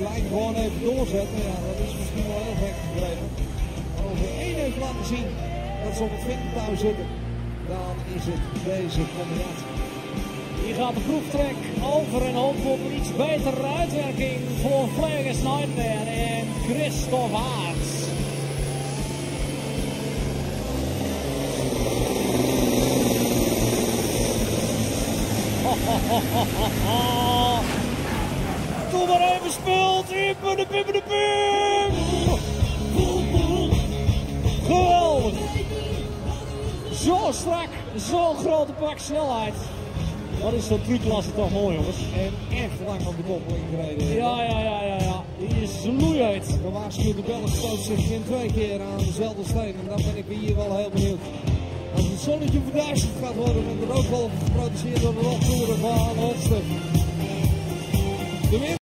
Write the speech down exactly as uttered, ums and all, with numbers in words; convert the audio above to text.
lijkt gewoon even doorzetten. Ja, dat is misschien wel heel gek gegeven. Als we één heeft laten zien dat ze op het vingertouw zitten, dan is het deze combinatie. Hier gaat de proeftrek over en hopelijk een iets betere uitwerking voor Vegas Nightmare en Christophe Haarts. Doe maar even speelt, Ippe de Pippe de Pim! Geweldig! Zo strak, zo'n grote pak snelheid. Wat is zo'n trucklasse toch mooi, jongens. En echt lang op de kop ingereden. Ja, ja, ja, ja, ja. Die is loeiheid. Gewaarschuwde Belg stoot zich in twee keer aan dezelfde steen. En dan ben ik hier wel heel benieuwd. Als het zonnetje verduisterd gaat worden, wordt er ook wel geproduceerd door de rottoeren van Holster. De